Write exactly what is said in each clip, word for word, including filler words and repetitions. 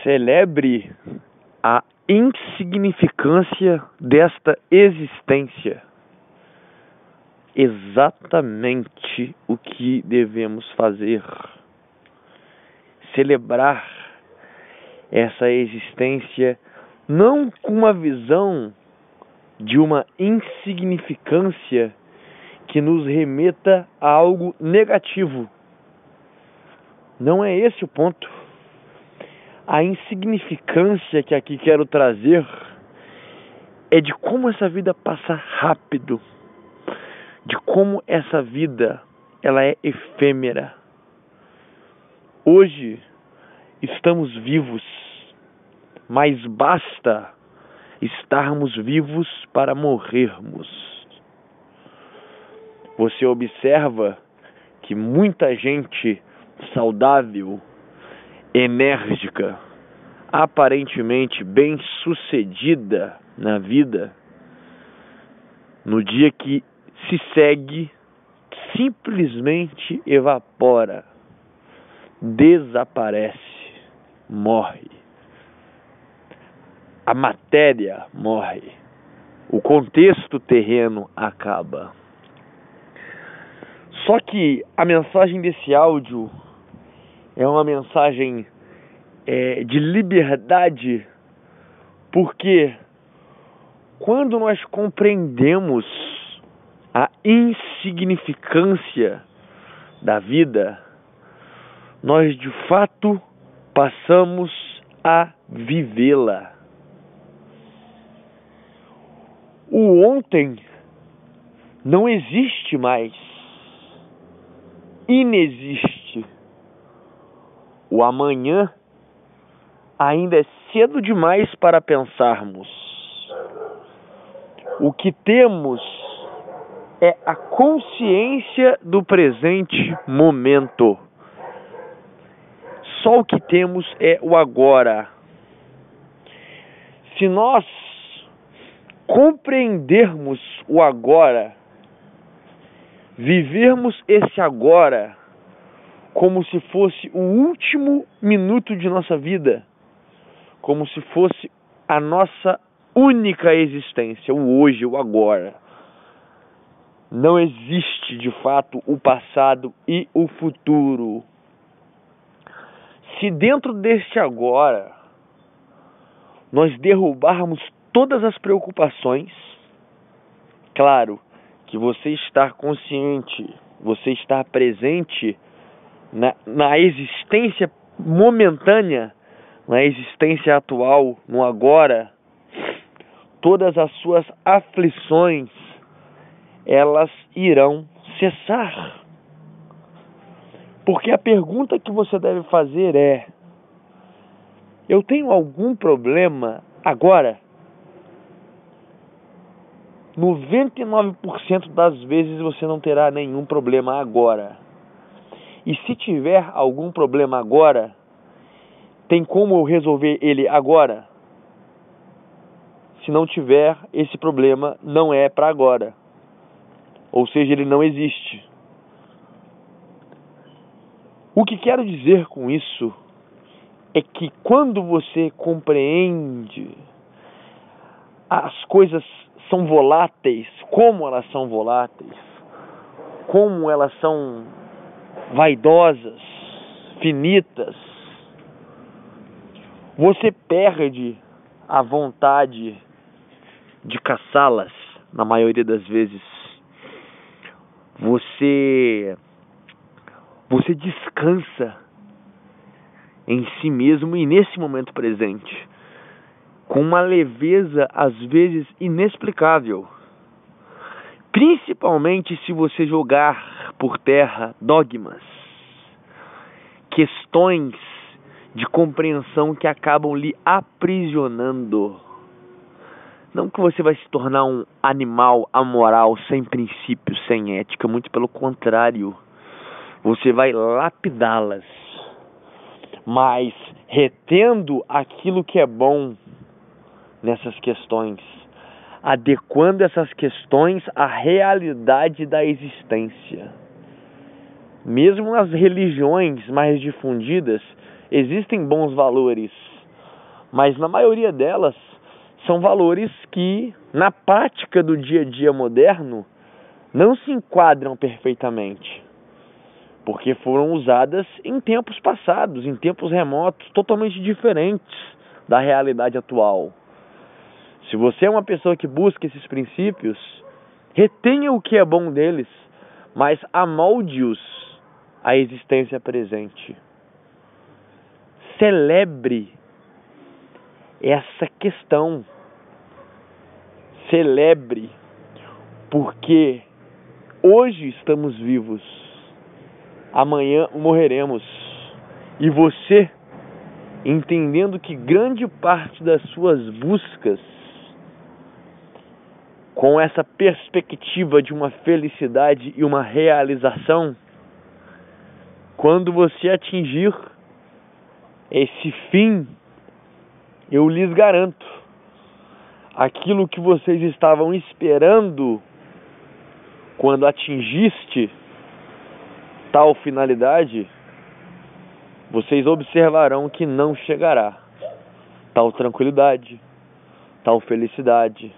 Celebre a insignificância desta existência. Exatamente o que devemos fazer. Celebrar essa existência não com uma visão de uma insignificância que nos remeta a algo negativo. Não é esse o ponto. A insignificância que aqui quero trazer é de como essa vida passa rápido, de como essa vida ela é efêmera. Hoje estamos vivos, mas basta estarmos vivos para morrermos. Você observa que muita gente saudável, enérgica, aparentemente bem-sucedida na vida, no dia que se segue, simplesmente evapora, desaparece, morre. A matéria morre, o contexto terreno acaba. Só que a mensagem desse áudio é uma mensagem é, de liberdade, porque quando nós compreendemos a insignificância da vida, nós de fato passamos a vivê-la. O ontem não existe mais, inexiste. O amanhã ainda é cedo demais para pensarmos. O que temos é a consciência do presente momento. Só o que temos é o agora. Se nós compreendermos o agora, vivermos esse agora como se fosse o último minuto de nossa vida, como se fosse a nossa única existência, o hoje, o agora. Não existe de fato o passado e o futuro. Se dentro deste agora nós derrubarmos todas as preocupações, claro que você estar consciente, você estar presente na, na existência momentânea, na existência atual, no agora, todas as suas aflições, elas irão cessar. Porque a pergunta que você deve fazer é: eu tenho algum problema agora? noventa e nove por cento das vezes você não terá nenhum problema agora. E se tiver algum problema agora, tem como eu resolver ele agora? Se não tiver, esse problema não é para agora. Ou seja, ele não existe. O que quero dizer com isso é que quando você compreende as coisas são voláteis, como elas são voláteis, como elas são vaidosas, finitas, você perde a vontade de caçá-las, na maioria das vezes. Você, você descansa em si mesmo e nesse momento presente, com uma leveza às vezes inexplicável, principalmente se você jogar por terra dogmas, questões de compreensão que acabam lhe aprisionando. Não que você vai se tornar um animal amoral, sem princípios, sem ética, muito pelo contrário, você vai lapidá-las, mas retendo aquilo que é bom nessas questões, adequando essas questões à realidade da existência. Mesmo nas religiões mais difundidas, existem bons valores, Mas na maioria delas são valores que, na prática do dia a dia moderno, não se enquadram perfeitamente, porque foram usadas em tempos passados, em tempos remotos, totalmente diferentes da realidade atual. Se você é uma pessoa que busca esses princípios, retenha o que é bom deles, mas amolde-os à existência presente. Celebre essa questão. Celebre, porque hoje estamos vivos, amanhã morreremos. E você, entendendo que grande parte das suas buscas, com essa perspectiva de uma felicidade e uma realização, quando você atingir esse fim, eu lhes garanto, aquilo que vocês estavam esperando quando atingiste tal finalidade, vocês observarão que não chegará. Tal tranquilidade, tal felicidade,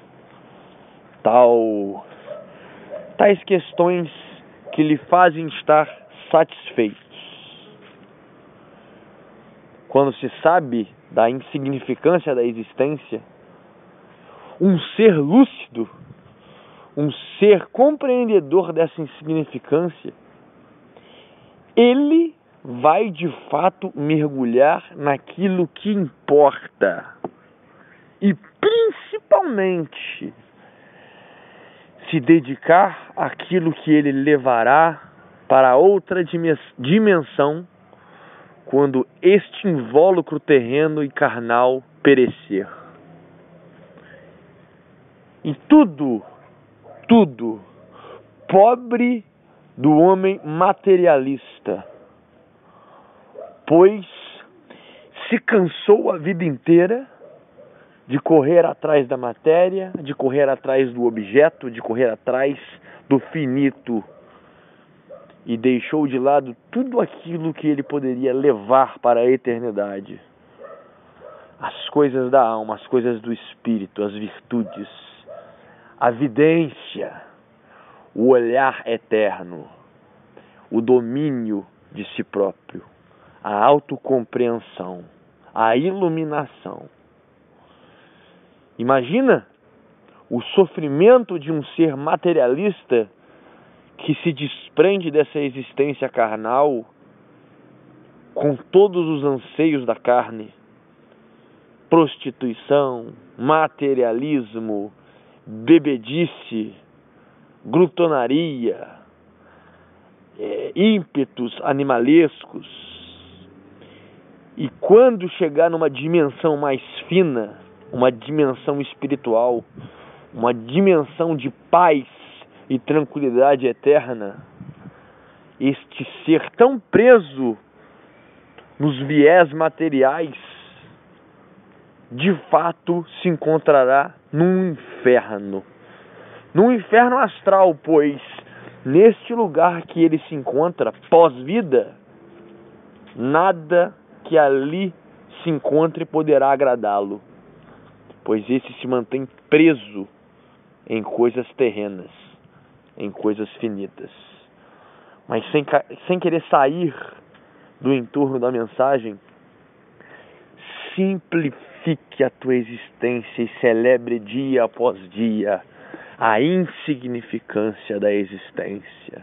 tal tais questões que lhe fazem estar satisfeitos. Quando se sabe da insignificância da existência, um ser lúcido, um ser compreendedor dessa insignificância, ele vai de fato mergulhar naquilo que importa e principalmente se dedicar àquilo que ele levará para outra dimensão quando este invólucro terreno e carnal perecer. E tudo, tudo, pobre do homem materialista, pois se cansou a vida inteira de correr atrás da matéria, de correr atrás do objeto, de correr atrás do finito, e deixou de lado tudo aquilo que ele poderia levar para a eternidade. As coisas da alma, as coisas do espírito, as virtudes, a vidência, o olhar eterno, o domínio de si próprio, a autocompreensão, a iluminação. Imagina o sofrimento de um ser materialista que se desprende dessa existência carnal com todos os anseios da carne, prostituição, materialismo, bebedice, glutonaria, é, ímpetos animalescos. E quando chegar numa dimensão mais fina, uma dimensão espiritual, uma dimensão de paz e tranquilidade eterna, este ser tão preso nos viés materiais, de fato se encontrará num inferno. Num inferno astral, pois neste lugar que ele se encontra, pós-vida, nada que ali se encontre poderá agradá-lo, pois esse se mantém preso em coisas terrenas, em coisas finitas. Mas sem, sem querer sair do entorno da mensagem, simplifique a tua existência e celebre dia após dia a insignificância da existência.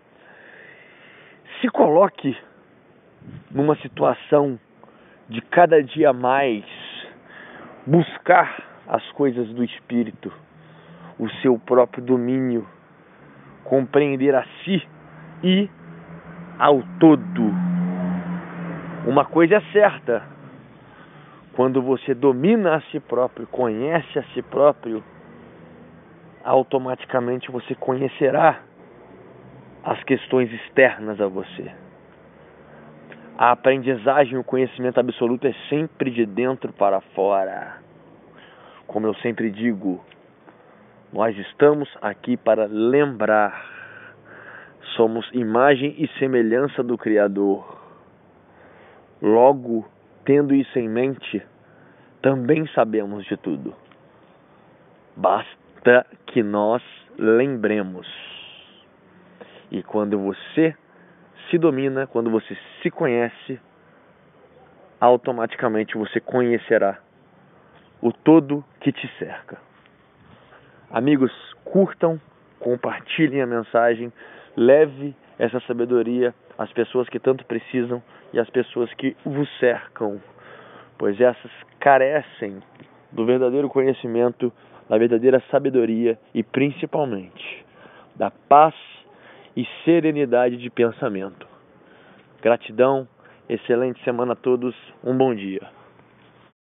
Se coloque numa situação de cada dia mais buscar as coisas do espírito, o seu próprio domínio, compreender a si e ao todo. Uma coisa é certa: quando você domina a si próprio, conhece a si próprio, automaticamente você conhecerá as questões externas a você. A aprendizagem, o conhecimento absoluto é sempre de dentro para fora. Como eu sempre digo, nós estamos aqui para lembrar. Somos imagem e semelhança do Criador. Logo, tendo isso em mente, também sabemos de tudo. Basta que nós lembremos. E quando você se domina, quando você se conhece, automaticamente você conhecerá o todo que te cerca. Amigos, curtam, compartilhem a mensagem, leve essa sabedoria às pessoas que tanto precisam e às pessoas que vos cercam, pois essas carecem do verdadeiro conhecimento, da verdadeira sabedoria e principalmente da paz e serenidade de pensamento. Gratidão, excelente semana a todos, um bom dia.